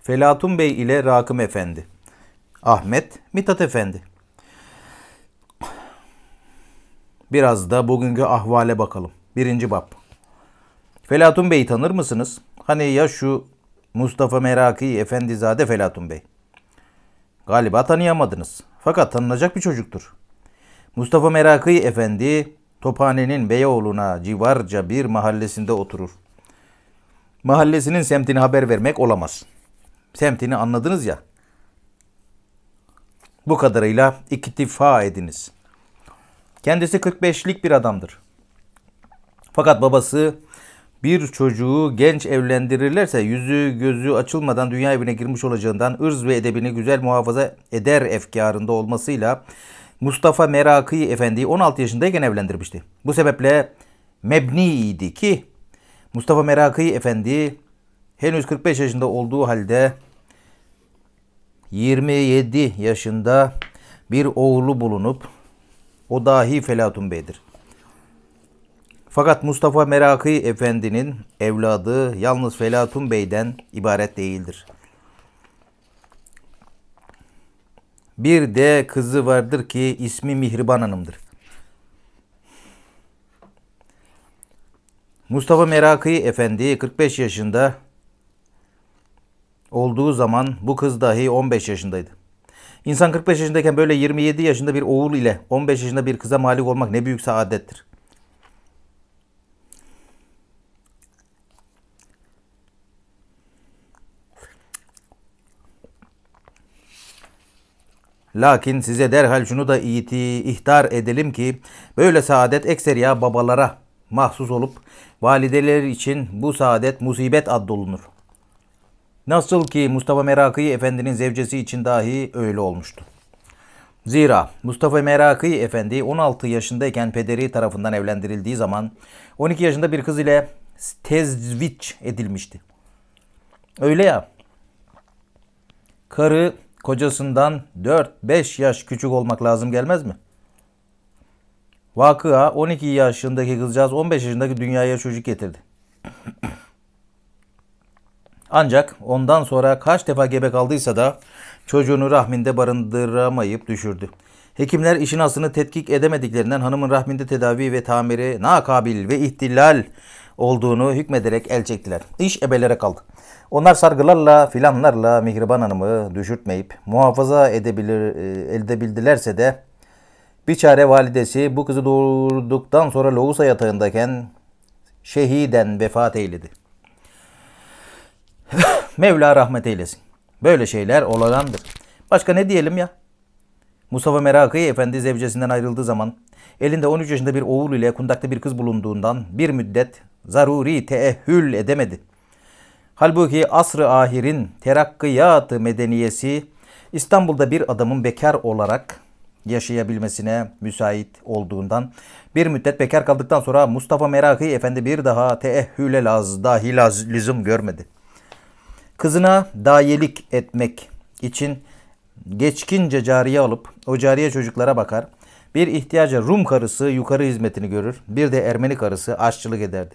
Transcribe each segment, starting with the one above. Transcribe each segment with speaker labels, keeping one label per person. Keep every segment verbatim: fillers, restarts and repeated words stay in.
Speaker 1: Felatun Bey ile Rakım Efendi. Ahmet Mithat Efendi. Biraz da bugünkü ahvale bakalım. Birinci bab. Felatun Bey'i tanır mısınız? Hani ya şu Mustafa Meraki Efendizade Felatun Bey? Galiba tanıyamadınız. Fakat tanınacak bir çocuktur. Mustafa Meraki Efendi, Tophane'nin Beyoğlu'na civarca bir mahallesinde oturur. Mahallesinin semtini haber vermek olamaz. Semtini anladınız ya. Bu kadarıyla iktifa ediniz. Kendisi kırk beşlik bir adamdır. Fakat babası bir çocuğu genç evlendirirlerse yüzü gözü açılmadan dünya evine girmiş olacağından ırz ve edebini güzel muhafaza eder efkarında olmasıyla Mustafa Meraki Efendi'yi on altı yaşındayken evlendirmişti. Bu sebeple mebniydi ki Mustafa Meraki Efendi henüz kırk beş yaşında olduğu halde yirmi yedi yaşında bir oğlu bulunup o dahi Felatun Bey'dir. Fakat Mustafa Meraki Efendi'nin evladı yalnız Felatun Bey'den ibaret değildir. Bir de kızı vardır ki ismi Mihriban Hanım'dır. Mustafa Meraki Efendi kırk beş yaşında olduğu zaman bu kız dahi on beş yaşındaydı. İnsan kırk beş yaşındayken böyle yirmi yedi yaşında bir oğul ile on beş yaşında bir kıza malik olmak ne büyük saadettir. Lakin size derhal şunu da iti, ihtar edelim ki böyle saadet ekseriya babalara mahsus olup valideler için bu saadet musibet addolunur. Nasıl ki Mustafa Meraki Efendi'nin zevcesi için dahi öyle olmuştu. Zira Mustafa Meraki Efendi on altı yaşındayken pederi tarafından evlendirildiği zaman on iki yaşında bir kız ile tezviç edilmişti. Öyle ya, karı kocasından dört beş yaş küçük olmak lazım gelmez mi? Vakıa on iki yaşındaki kızcağız on beş yaşındaki dünyaya çocuk getirdi. Ancak ondan sonra kaç defa gebe kaldıysa da çocuğunu rahminde barındıramayıp düşürdü. Hekimler işin aslını tetkik edemediklerinden hanımın rahminde tedavi ve tamiri nakabil ve ihtilal olduğunu hükmederek el çektiler. İş ebelere kaldı. Onlar sargılarla filanlarla Mihriban Hanım'ı düşürtmeyip muhafaza edebilir, edebildilerse de bir çare validesi bu kızı doğurduktan sonra lohusa yatağındayken şehiden vefat eyledi. Mevla rahmet eylesin. Böyle şeyler olağandır. Başka ne diyelim ya? Mustafa Meraki Efendi zevcesinden ayrıldığı zaman elinde on üç yaşında bir oğul ile kundakta bir kız bulunduğundan bir müddet zaruri teehhül edemedi. Halbuki asr-ı ahirin terakkiyat-ı medeniyesi İstanbul'da bir adamın bekar olarak yaşayabilmesine müsait olduğundan bir müddet bekar kaldıktan sonra Mustafa Meraki Efendi bir daha teehhüle laz, dahi laz, lüzum görmedi. Kızına dayelik etmek için geçkince cariye alıp o cariye çocuklara bakar, bir ihtiyaca Rum karısı yukarı hizmetini görür, bir de Ermeni karısı aşçılık ederdi.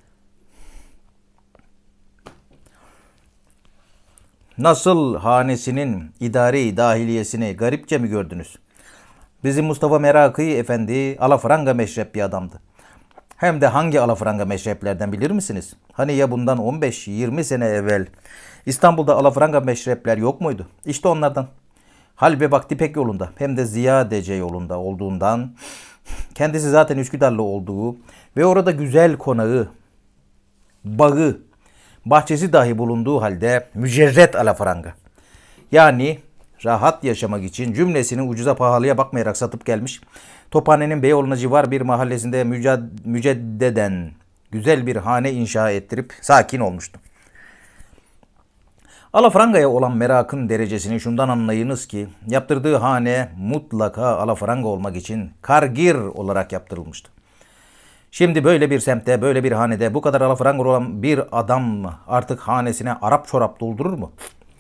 Speaker 1: Nasıl hanesinin idare-i dahiliyesini garipçe mi gördünüz? Bizim Mustafa Meraki Efendi alafranga meşrep bir adamdı. Hem de hangi alafranga meşreplerden bilir misiniz? Hani ya bundan on beş yirmi sene evvel İstanbul'da alafranga meşrepler yok muydu? İşte onlardan. Hal ve vakti pek yolunda hem de ziyadece yolunda olduğundan kendisi zaten Üsküdarlı olduğu ve orada güzel konağı, bağı, bahçesi dahi bulunduğu halde mücerret alafranga. Yani rahat yaşamak için cümlesini ucuza pahalıya bakmayarak satıp gelmiş. Tophane'nin Beyoğlu'na civar bir mahallesinde müceddeden güzel bir hane inşa ettirip sakin olmuştu. Alafranga'ya olan merakın derecesini şundan anlayınız ki yaptırdığı hane mutlaka alafranga olmak için kargir olarak yaptırılmıştı. Şimdi böyle bir semtte, böyle bir hanede bu kadar alafranga olan bir adam artık hanesine Arap çorap doldurur mu?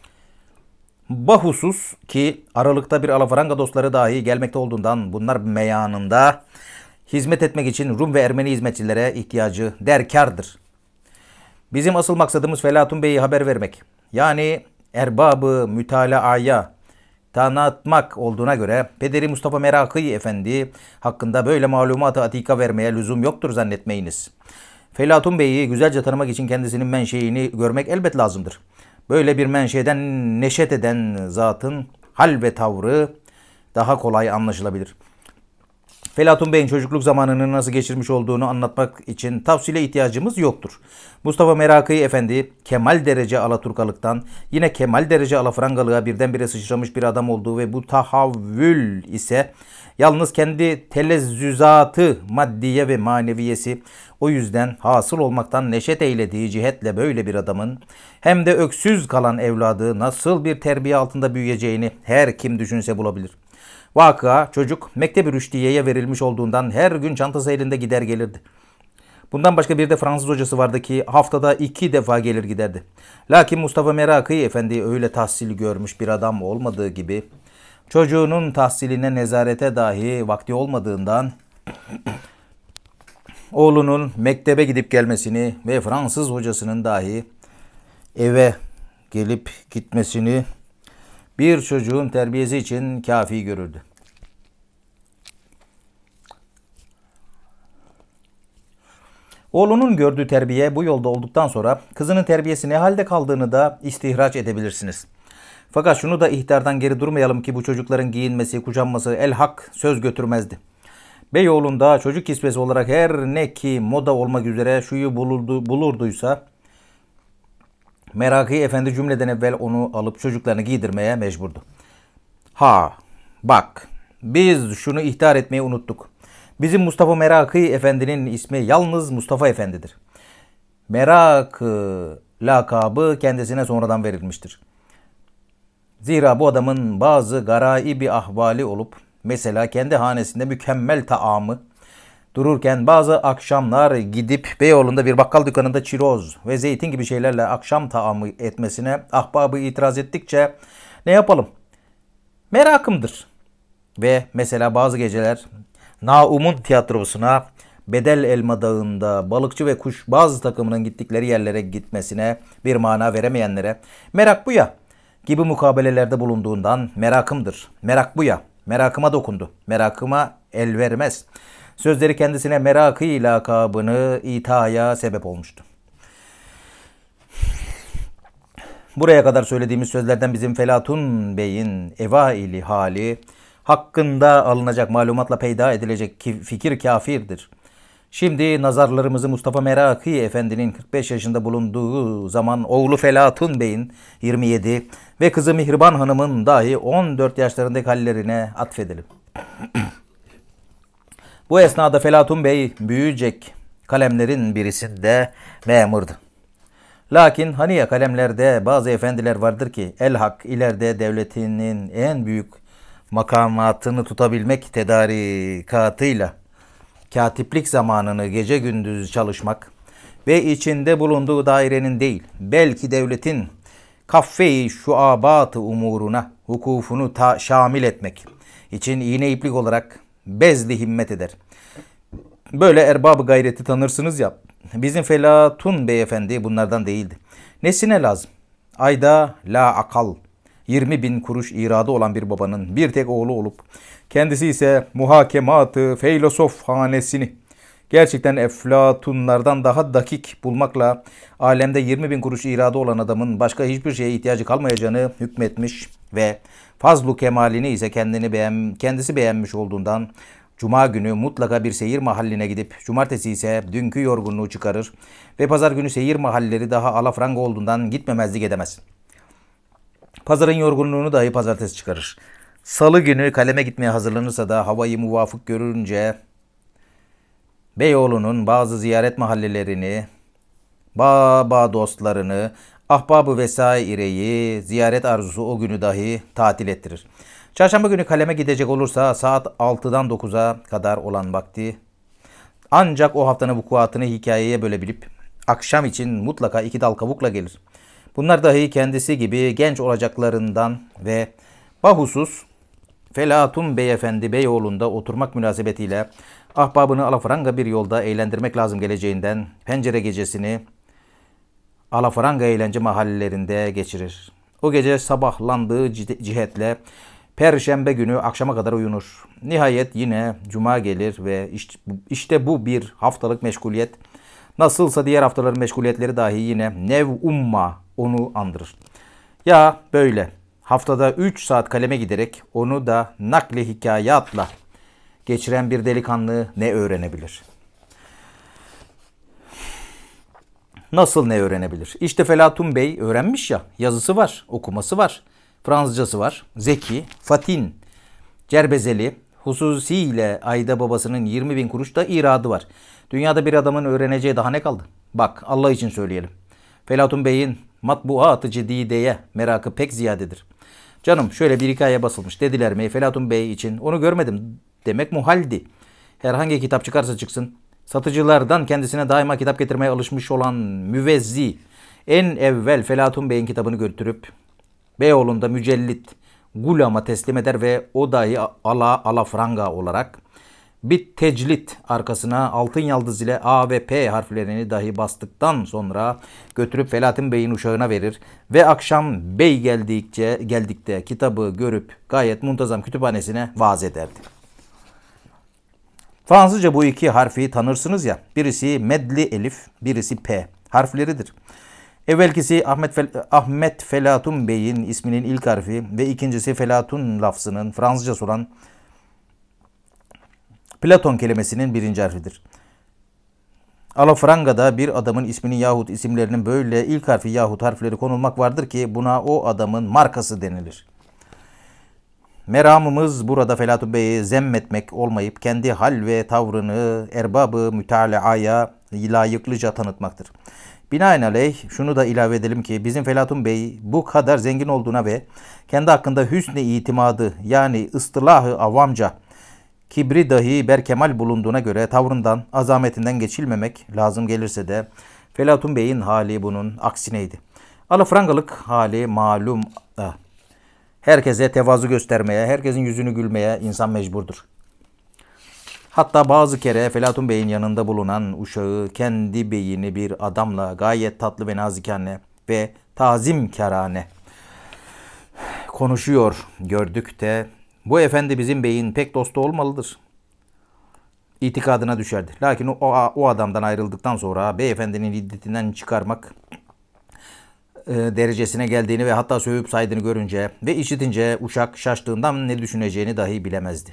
Speaker 1: Bahusus ki aralıkta bir alafranga dostları dahi gelmekte olduğundan bunlar meyanında hizmet etmek için Rum ve Ermeni hizmetçilere ihtiyacı derkardır. Bizim asıl maksadımız Felatun Bey'i haber vermek. Yani erbabı mütalaaya tanıtmak olduğuna göre Pederi Mustafa Merakı Efendi hakkında böyle malumatı atika vermeye lüzum yoktur zannetmeyiniz. Felatun Bey'i güzelce tanımak için kendisinin menşeini görmek elbet lazımdır. Böyle bir menşeden neşet eden zatın hal ve tavrı daha kolay anlaşılabilir. Felatun Bey'in çocukluk zamanını nasıl geçirmiş olduğunu anlatmak için tavsile ihtiyacımız yoktur. Mustafa Merakı Efendi kemal derece Alaturkalıktan yine kemal derece Alafrangalığa birdenbire sıçramış bir adam olduğu ve bu tahavvül ise yalnız kendi telezzüzatı maddiye ve maneviyesi o yüzden hasıl olmaktan neşet eylediği cihetle böyle bir adamın hem de öksüz kalan evladı nasıl bir terbiye altında büyüyeceğini her kim düşünse bulabilir. Vakıa çocuk Mektep-i Rüşdiye'ye verilmiş olduğundan her gün çantası elinde gider gelirdi. Bundan başka bir de Fransız hocası vardı ki haftada iki defa gelir giderdi. Lakin Mustafa Merakı Efendi öyle tahsil görmüş bir adam olmadığı gibi çocuğunun tahsiline nezarete dahi vakti olmadığından oğlunun mektebe gidip gelmesini ve Fransız hocasının dahi eve gelip gitmesini bir çocuğun terbiyesi için kafi görürdü. Oğlunun gördüğü terbiye bu yolda olduktan sonra kızının terbiyesi ne halde kaldığını da istihraç edebilirsiniz. Fakat şunu da ihtardan geri durmayalım ki bu çocukların giyinmesi, kuşanması elhak söz götürmezdi. Beyoğlu'nda çocuk kisvesi olarak her ne ki moda olmak üzere şuyu bulurdu, bulurduysa Merakı Efendi cümleden evvel onu alıp çocuklarını giydirmeye mecburdu. Ha bak biz şunu ihtar etmeyi unuttuk. Bizim Mustafa Merakı Efendi'nin ismi yalnız Mustafa Efendi'dir. Merakı lakabı kendisine sonradan verilmiştir. Zira bu adamın bazı garaibi ahvali olup mesela kendi hanesinde mükemmel taamı dururken bazı akşamlar gidip Beyoğlu'nda bir bakkal dükkanında çiroz ve zeytin gibi şeylerle akşam taamı etmesine ahbabı itiraz ettikçe ne yapalım? Merakımdır. Ve mesela bazı geceler Naum'un tiyatrosuna Bedel Elma Dağı'nda balıkçı ve kuşbaz takımının gittikleri yerlere gitmesine bir mana veremeyenlere merak bu ya gibi mukabelelerde bulunduğundan merakımdır. Merak bu ya. Merakıma dokundu. Merakıma el vermez. Sözleri kendisine Merakı lakabını itaya sebep olmuştu. Buraya kadar söylediğimiz sözlerden bizim Felatun Bey'in evaili hali hakkında alınacak malumatla peyda edilecek fikir kafirdir. Şimdi nazarlarımızı Mustafa Merakı Efendi'nin kırk beş yaşında bulunduğu zaman oğlu Felatun Bey'in yirmi yedi ve kızı Mihriban Hanım'ın dahi on dört yaşlarındaki hallerine atfedelim. Bu esnada Felatun Bey büyüyecek kalemlerin birisinde memurdu. Lakin hani ya kalemlerde bazı efendiler vardır ki elhak ileride devletinin en büyük makamatını tutabilmek tedarikatıyla katiplik zamanını gece gündüz çalışmak ve içinde bulunduğu dairenin değil belki devletin kaffeyi şuabat-ı umuruna hukufunu ta şamil etmek için iğne iplik olarak bezli himmet eder. Böyle erbab-ı gayreti tanırsınız ya, bizim Felatun Beyefendi bunlardan değildi. Nesine lazım? Ayda la akal yirmi bin kuruş iradı olan bir babanın bir tek oğlu olup kendisi ise muhakematı filosof hanesini gerçekten eflatunlardan daha dakik bulmakla alemde yirmi bin kuruş iradı olan adamın başka hiçbir şeye ihtiyacı kalmayacağını hükmetmiş ve fazlu kemalini ise kendini beğen, kendisi beğenmiş olduğundan Cuma günü mutlaka bir seyir mahalline gidip cumartesi ise dünkü yorgunluğu çıkarır ve pazar günü seyir mahalleri daha alafranga olduğundan gitmemezlik edemez. Pazarın yorgunluğunu dahi pazartesi çıkarır. Salı günü kaleme gitmeye hazırlanırsa da havayı muvafık görünce Beyoğlu'nun bazı ziyaret mahallelerini, baba dostlarını, ahbabı vesaireyi ziyaret arzusu o günü dahi tatil ettirir. Çarşamba günü kaleme gidecek olursa saat altıdan dokuza kadar olan vakti ancak o haftanın vukuatını hikayeye bölebilip akşam için mutlaka iki dal kavukla gelir. Bunlar dahi kendisi gibi genç olacaklarından ve bahusus Felatun Beyefendi Beyoğlu'nda oturmak münasebetiyle ahbabını alafranga bir yolda eğlendirmek lazım geleceğinden pencere gecesini alafranga eğlence mahallelerinde geçirir. O gece sabahlandığı cihetle Perşembe günü akşama kadar uyunur. Nihayet yine Cuma gelir ve işte bu bir haftalık meşguliyet. Nasılsa diğer haftaların meşguliyetleri dahi yine nev umma onu andırır. Ya böyle haftada üç saat kaleme giderek onu da nakli hikayatla geçiren bir delikanlı ne öğrenebilir? Nasıl ne öğrenebilir? İşte Felatun Bey öğrenmiş ya, yazısı var, okuması var, Fransızcası var, zeki, fatin, cerbezeli, hususiyle ayda babasının yirmi bin kuruş da iradı var. Dünyada bir adamın öğreneceği daha ne kaldı? Bak Allah için söyleyelim. Felatun Bey'in matbuat-ı cidideye merakı pek ziyadedir. Canım şöyle bir hikaye basılmış dediler mi Felatun Bey için onu görmedim demek muhaldi. Herhangi kitap çıkarsa çıksın. Satıcılardan kendisine daima kitap getirmeye alışmış olan müvezzi en evvel Felatun Bey'in kitabını götürüp Beyoğlu'nda mücellit Gulam'a teslim eder ve o dahi ala alafranga olarak bir teclit arkasına altın yıldız ile A ve P harflerini dahi bastıktan sonra götürüp Felatun Bey'in uşağına verir ve akşam bey geldikçe geldikte kitabı görüp gayet muntazam kütüphanesine vaaz ederdi. Fransızca bu iki harfi tanırsınız ya, birisi medli elif, birisi P harfleridir. Evvelkisi Ahmet, Fel Ahmet Felatun Bey'in isminin ilk harfi ve ikincisi Felatun lafzının Fransızcası olan Platon kelimesinin birinci harfidir. Alafranga'da bir adamın isminin yahut isimlerinin böyle ilk harfi yahut harfleri konulmak vardır ki buna o adamın markası denilir. Meramımız burada Felatun Bey'i zemmetmek olmayıp kendi hal ve tavrını erbabı mütalaaya layıklıca tanıtmaktır. Binaenaleyh şunu da ilave edelim ki bizim Felatun Bey bu kadar zengin olduğuna ve kendi hakkında hüsn-i itimadı yani ıstılahı avamca kibri dahi berkemal bulunduğuna göre tavrından, azametinden geçilmemek lazım gelirse de Felatun Bey'in hali bunun aksineydi. Alafrangalık hali malum. Ah. Herkese tevazu göstermeye, herkesin yüzünü gülmeye insan mecburdur. Hatta bazı kere Felatun Bey'in yanında bulunan uşağı kendi beyini bir adamla gayet tatlı ve nazikane ve tazimkarane konuşuyor gördük de bu efendi bizim beyin pek dostu olmalıdır İtikadına düşerdi. Lakin o, o adamdan ayrıldıktan sonra beyefendinin iddetinden çıkarmak e, derecesine geldiğini ve hatta sövüp saydığını görünce ve işitince uşak şaştığından ne düşüneceğini dahi bilemezdi.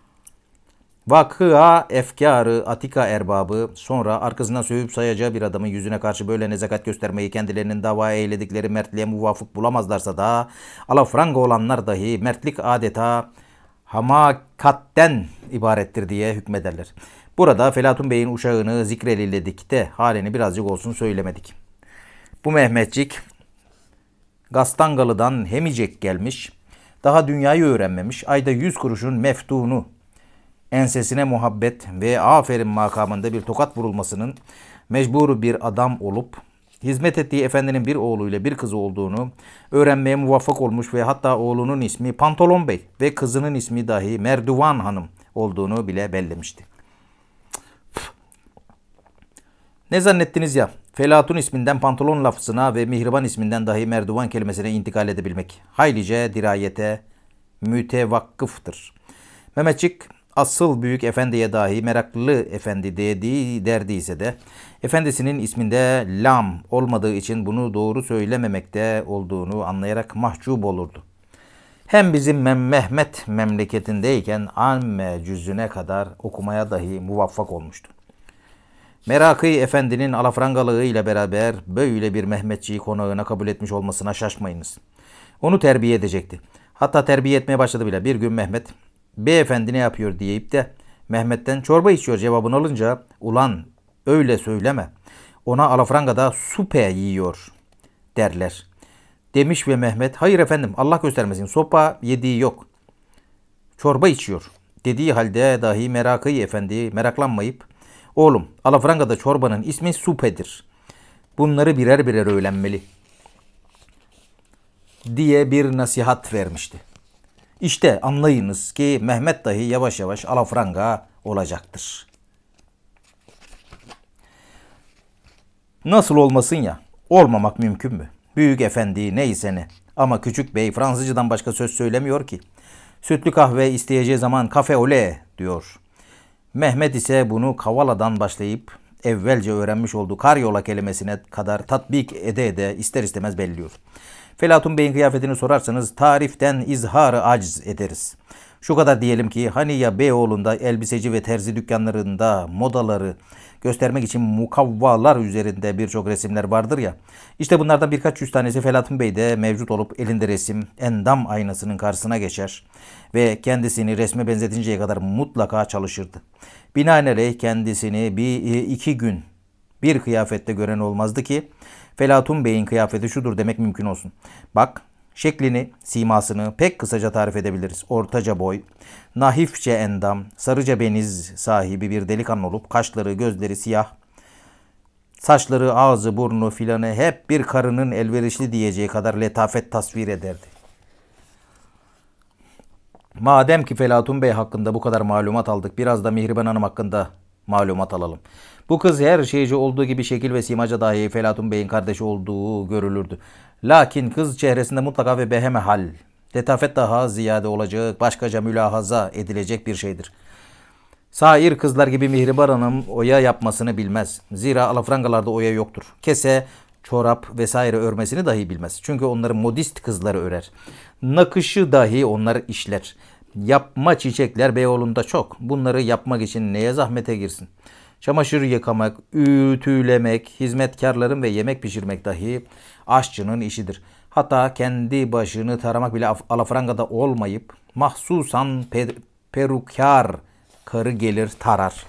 Speaker 1: Vakıa efkarı atika erbabı sonra arkasından sövüp sayacağı bir adamın yüzüne karşı böyle nezaket göstermeyi kendilerinin davaya eyledikleri mertliğe muvafık bulamazlarsa da alafranga olanlar dahi mertlik adeta hamakatten ibarettir diye hükmederler. Burada Felatun Bey'in uşağını zikrediledik de halini birazcık olsun söylemedik. Bu Mehmetçik Gastangalı'dan hemicek gelmiş, daha dünyayı öğrenmemiş, ayda yüz kuruşun meftunu, ensesine muhabbet ve aferin makamında bir tokat vurulmasının mecbur bir adam olup, hizmet ettiği efendinin bir oğluyla bir kızı olduğunu öğrenmeye muvaffak olmuş ve hatta oğlunun ismi Pantolon Bey ve kızının ismi dahi Merduvan Hanım olduğunu bile bellemişti. Ne zannettiniz ya? Felatun isminden pantolon lafzına ve mihriban isminden dahi merduvan kelimesine intikal edebilmek haylice dirayete mütevakkıftır. Mehmetçik asıl büyük efendiye dahi meraklı efendi dediği derdiyse de efendisinin isminde lam olmadığı için bunu doğru söylememekte olduğunu anlayarak mahcup olurdu. Hem bizim Mem Mehmet memleketindeyken amme cüzüne kadar okumaya dahi muvaffak olmuştu. Merakı efendinin alafrangalığı ile beraber böyle bir Mehmetçiyi konağına kabul etmiş olmasına şaşmayınız. Onu terbiye edecekti. Hatta terbiye etmeye başladı bile. Bir gün Mehmet, beyefendi ne yapıyor deyip de Mehmet'ten çorba içiyor cevabını alınca, ulan öyle söyleme, ona alafrangada supe yiyor derler. Demiş ve Mehmet, hayır efendim Allah göstermesin sopa yediği yok, çorba içiyor dediği halde dahi Merakı efendi meraklanmayıp, oğlum alafrangada çorbanın ismi supedir, bunları birer birer öğrenmeli diye bir nasihat vermişti. İşte anlayınız ki Mehmet dahi yavaş yavaş alafranga olacaktır. Nasıl olmasın ya? Olmamak mümkün mü? Büyük efendi neyse ne. Ama küçük bey Fransızcadan başka söz söylemiyor ki. Sütlü kahve isteyeceği zaman kafe ole diyor. Mehmet ise bunu Kavala'dan başlayıp evvelce öğrenmiş olduğu karyola kelimesine kadar tatbik ede ede ister istemez belliyor. Felatun Bey'in kıyafetini sorarsanız tariften izhar-ı acz ederiz. Şu kadar diyelim ki hani ya Beyoğlu'nda elbiseci ve terzi dükkanlarında modaları göstermek için mukavvalar üzerinde birçok resimler vardır ya. İşte bunlardan birkaç yüz tanesi Felatun Bey'de mevcut olup elinde resim endam aynasının karşısına geçer ve kendisini resme benzetinceye kadar mutlaka çalışırdı. Binaenaleyh kendisini bir iki gün bir kıyafette gören olmazdı ki Felatun Bey'in kıyafeti şudur demek mümkün olsun. Bak, şeklini, simasını pek kısaca tarif edebiliriz. Ortaca boy, nahifçe endam, sarıca beniz sahibi bir delikanlı olup kaşları, gözleri siyah, saçları, ağzı, burnu filanı hep bir karının elverişli diyeceği kadar letafet tasvir ederdi. Madem ki Felatun Bey hakkında bu kadar malumat aldık, biraz da Mihriban Hanım hakkında malumat alalım. Bu kız her şeyci olduğu gibi şekil ve simaca dahi Felatun Bey'in kardeşi olduğu görülürdü. Lakin kız çehresinde mutlaka ve beheme hal, letafet daha ziyade olacak, başkaca mülahaza edilecek bir şeydir. Sair kızlar gibi Mihriban Hanım oya yapmasını bilmez. Zira alafrangalarda oya yoktur. Kese, çorap vesaire örmesini dahi bilmez. Çünkü onları modist kızları örer. Nakışı dahi onlar işler. Yapma çiçekler Beyoğlu'nda çok. Bunları yapmak için neye zahmete girsin? Çamaşır yıkamak, ütülemek, hizmetkarların ve yemek pişirmek dahi aşçının işidir. Hatta kendi başını taramak bile alafrangada olmayıp mahsusan per perukar karı gelir tarar.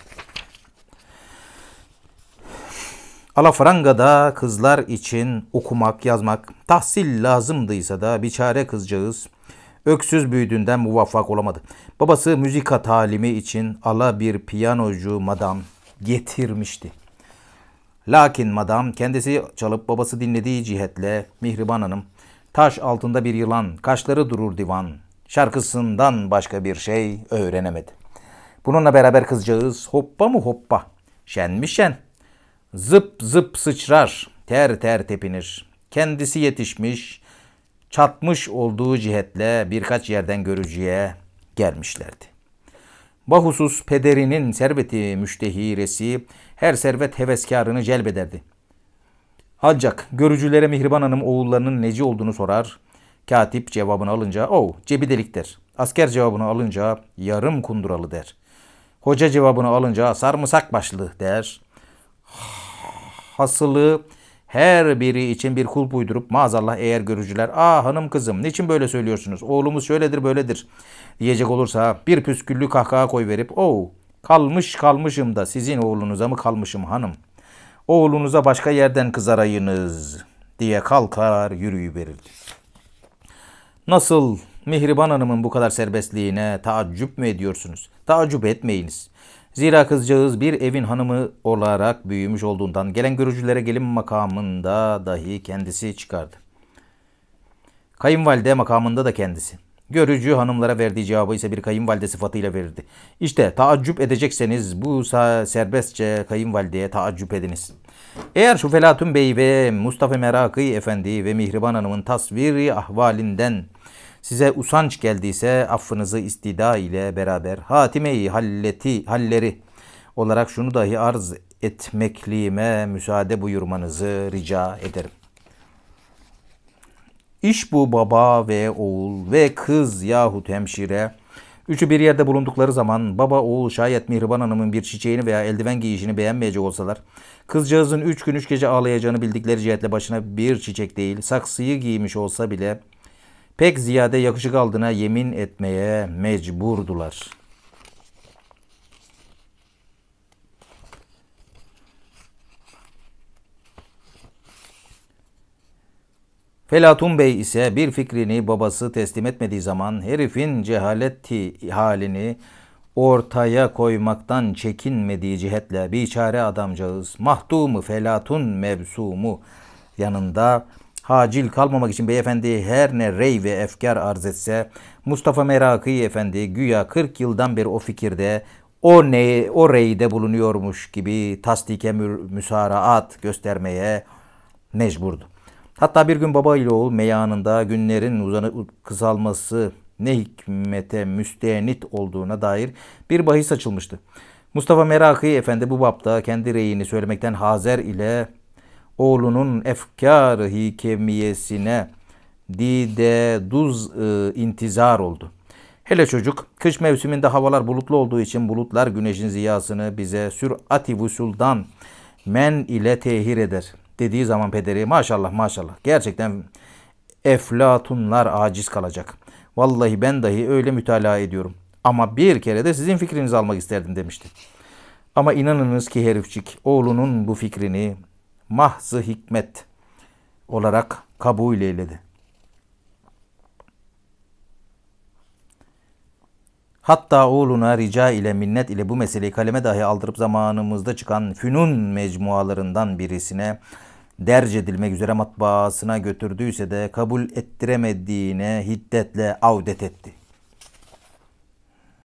Speaker 1: Alafrangada kızlar için okumak, yazmak, tahsil lazımdıysa da biçare kızcağız öksüz büyüdüğünden muvaffak olamadı. Babası müzika talimi için ala bir piyanocu madam getirmişti. Lakin madam kendisi çalıp babası dinlediği cihetle Mihriban Hanım taş altında bir yılan, kaşları durur divan şarkısından başka bir şey öğrenemedi. Bununla beraber kızcağız hoppa mı hoppa, şen mi şen, zıp zıp sıçrar, ter ter tepinir. Kendisi yetişmiş, çatmış olduğu cihetle birkaç yerden görücüye gelmişlerdi. Bahusus pederinin serveti müştehiresi her servet heveskarını celbederdi. Ancak görücülere Mihriban Hanım oğullarının neci olduğunu sorar. Katip cevabını alınca o cebi delik der. Asker cevabını alınca yarım kunduralı der. Hoca cevabını alınca sarımsak başlı der. Hasılı her biri için bir kulp uydurup maazallah eğer görücüler "Aa hanım kızım niçin böyle söylüyorsunuz? Oğlumuz şöyledir böyledir." diyecek olursa bir püsküllü kahkaha koyverip "Oo kalmış kalmışım da sizin oğlunuza mı kalmışım hanım? Oğlunuza başka yerden kız arayınız." diye kalkar yürüyüverirdi. Nasıl Mihriban Hanım'ın bu kadar serbestliğine taaccüp mü ediyorsunuz? Taaccüp etmeyiniz. Zira kızcağız bir evin hanımı olarak büyümüş olduğundan gelen görücülere gelin makamında dahi kendisi çıkardı. Kayınvalide makamında da kendisi. Görücü hanımlara verdiği cevabı ise bir kayınvalide sıfatıyla verirdi. İşte taaccüp edecekseniz bu serbestçe kayınvalideye taaccüp ediniz. Eğer şu Felatun Bey ve Mustafa Merakı Efendi ve Mihriban Hanım'ın tasviri ahvalinden size usanç geldiyse affınızı istida ile beraber hatime-i halleti, halleri olarak şunu dahi arz etmekliğime müsaade buyurmanızı rica ederim. İş bu baba ve oğul ve kız yahut hemşire. Üçü bir yerde bulundukları zaman baba oğul şayet Mihriban Hanım'ın bir çiçeğini veya eldiven giyişini beğenmeyecek olsalar, kızcağızın üç gün üç gece ağlayacağını bildikleri cihetle başına bir çiçek değil saksıyı giymiş olsa bile pek ziyade yakışık aldığına yemin etmeye mecburdular. Felatun Bey ise bir fikrini babası teslim etmediği zaman herifin cehaleti halini ortaya koymaktan çekinmediği cihetle biçare adamcağız mahdumu felatun mevsumu yanında hacil kalmamak için beyefendi her ne rey ve efkar arz etse Mustafa Merakı Efendi güya kırk yıldan beri o fikirde o ne o reyde bulunuyormuş gibi tasdike müsaraat göstermeye mecburdu. Hatta bir gün baba ile oğul meyanında günlerin uzanıp kısalması ne hikmete müstenit olduğuna dair bir bahis açılmıştı. Mustafa Merakı Efendi bu bapta kendi reyini söylemekten hazer ile oğlunun efkar-ı hikemiyesine dide duz ı, intizar oldu. Hele çocuk kış mevsiminde havalar bulutlu olduğu için bulutlar güneşin ziyasını bize sürati vusuldan men ile tehir eder dediği zaman pederi maşallah maşallah gerçekten eflatunlar aciz kalacak. Vallahi ben dahi öyle mütalaa ediyorum. Ama bir kere de sizin fikrinizi almak isterdim demişti. Ama inanınız ki herifçik oğlunun bu fikrini mahzı hikmet olarak kabul eyledi. Hatta oğluna rica ile minnet ile bu meseleyi kaleme dahi aldırıp zamanımızda çıkan fünun mecmualarından birisine derc edilmek üzere matbaasına götürdüyse de kabul ettiremediğine hiddetle avdet etti.